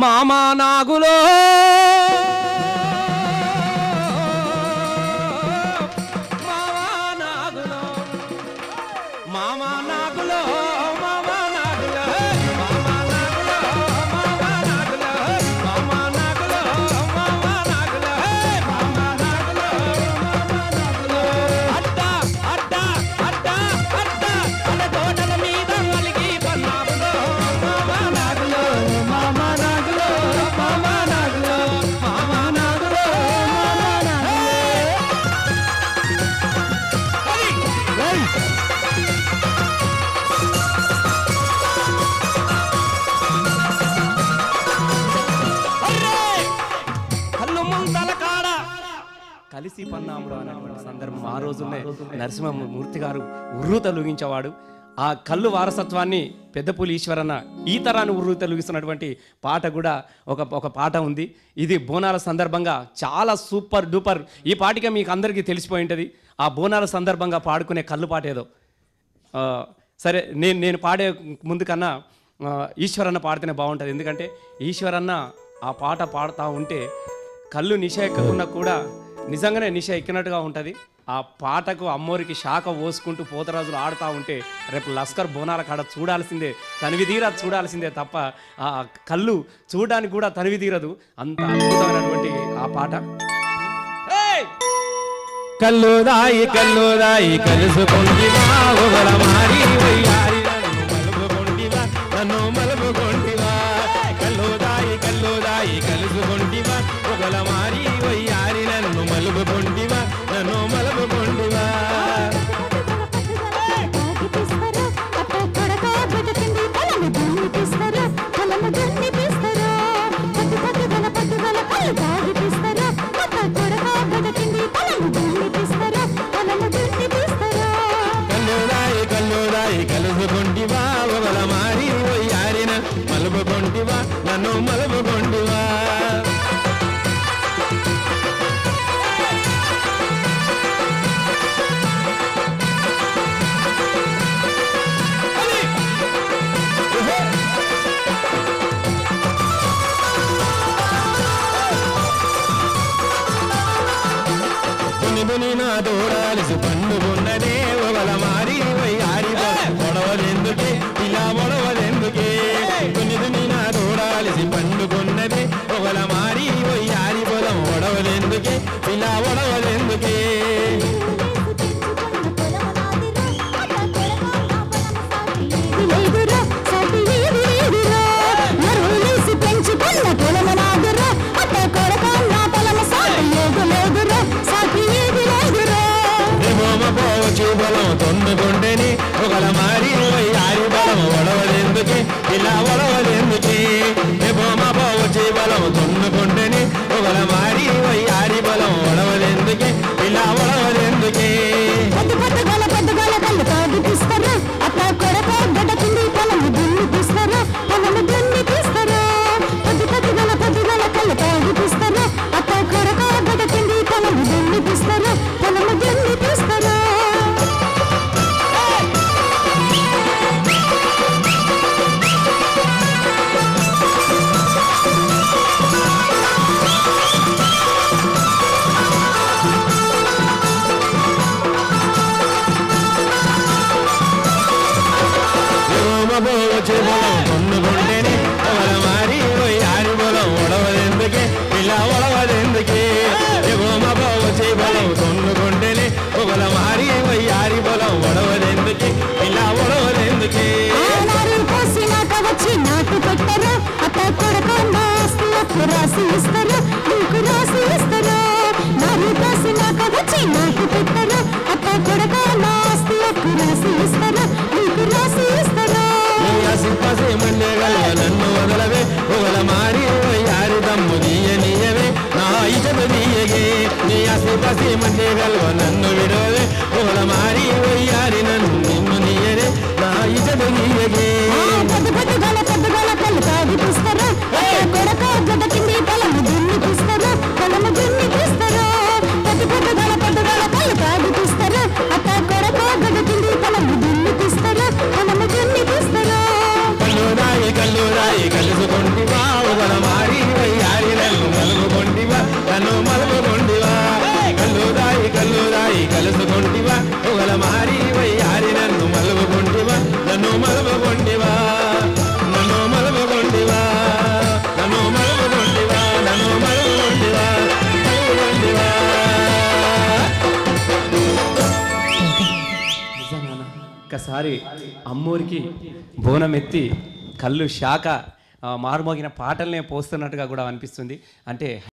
మామా నాగులో కలిసి పన్నాముడు అనేటువంటి సందర్భం ఆ రోజునే నరసింహమూర్తి గారు ఉర్రు తొలగించేవాడు. ఆ కళ్ళు వారసత్వాన్ని పెద్దపూలి ఈశ్వరన్న ఈ తరాన్ని ఉర్రు తొలగిస్తున్నటువంటి పాట కూడా ఒక పాట ఉంది. ఇది బోనాల సందర్భంగా చాలా సూపర్ డూపర్. ఈ పాటికే మీకు అందరికీ తెలిసిపోయి ఉంటుంది. ఆ బోనాల సందర్భంగా పాడుకునే కళ్ళు పాట ఏదో. సరే నేను పాడే ముందు కన్నా ఈశ్వరన్న పాడితేనే బాగుంటుంది. ఎందుకంటే ఈశ్వరన్న ఆ పాట పాడుతూ ఉంటే కళ్ళు నిశ ఎక్కకున్నా కూడా నిజంగానే నిశ ఎక్కినట్టుగా ఉంటుంది. ఆ పాటకు అమ్మోరికి శాఖ పోసుకుంటూ పోతరాజులు ఆడుతూ ఉంటే రేపు లస్కర్ బోనాల కాడ చూడాల్సిందే, తనివి తీరా చూడాల్సిందే తప్ప ఆ కళ్ళు చూడడానికి కూడా తనివి తీరదు. అంత అద్భుతమైనటువంటి ఆ పాట. కల్లుదాయి కల్లుదాయి కలుసుకుంటివా ఒగల మారి వయ్యారి నన్ను మలుపుకుంటివా కల్లుదాయి కల్లుదాయి కలుసుకుంటివా ఒగల మారి వయ్యారి నన్ను మలుపుకుంటివా నన్ను మలుపుకుంటివా కలుసుకుంటివా ఒగల మారి వయ్యారిన మలుపుకుంటివా నన్ను మలుపుకుంటివా కొని నా దూడాలిసి పండుకున్నదే ఒగల మారి వయ్యారి పొడవలెందుకే ఇలా పొడవలెందుకే కొని నా దూడాలిసి పండుకున్నదే ఒగల మారి వయ్యారి పొలం పొడవలెందుకే ఇలా పొడవలెందుకే బలం తొన్నుకుంటేని ఒకల మారి వయ్యారి బలం ఒడవలెందుకే ఇలా ఒడవలెందుకే బొమ్మ పోవచ్చి బలం తొన్నుకుంటేని ఒకల మారి వయ్యారి బలం ఒడవలెందుకే ఇలా ఒడవలెందుకే వచ్చే బలం తొన్నుకుంటేనే ఒకల మారి వయ్యారి బలం ఒడవలెందుకే ఇలా ఒడవలెందుకే బొమ్మ వచ్చే బలం తొన్నుకుంటేనే ఒకల మారి వయ్యారి బలం ఒడవలెందుకే ఇలా ఒడవలెందుకే నాకు పెట్టరు అత్త కొడుకు నాస్తి అప్పు రాసి ఇస్తారు నీకు రాసి ఇస్తారు నారు కాసి నాకు వచ్చి నాకు పెట్టరు అత్త కొడుకు నాస్తి అప్పు రాసి ఇస్తారు నీకు రాసి ఇస్తారు సిప్పసే మండేగల నన్ను వదలవే ఒగల మారి వయ్యారి దమ్ము నీయవే నా ఇజత నీయగే నీ సిప్పసే మండేగల నన్ను విడవే ఒగల మారి వయ్యారి నన్ను నిన్ను నీయరే నా ఇజత నీయగే పొద్దుగల కళ్ళు తాగిపిస్తారు కొడక గడ్డ కింది పొలము దున్నిపిస్తారు పొలము దున్నిపిస్తారు పొద్దుగల కళ్ళు తాగిపిస్తారు అత్త కొడక గడ్డ కింది పొలము దున్నిపిస్తారు పొలము దున్నిపిస్తారు కల్లుదాయి కల్లుదాయి కలుసుకుంటివా ఒగల మారి మలుపుకొంటివా నన్ను మలుపుకొంటివా నన్ను మలుపుకొంటివా నన్ను మలుపుకొంటివా మలుపుకొంటివా. నిజంగానా ఒక్కసారి అమ్మూరికి బోనం ఎత్తి కళ్ళు శాఖ మారుమోగిన పాటల్నే పోస్తున్నట్టుగా కూడా అనిపిస్తుంది. అంటే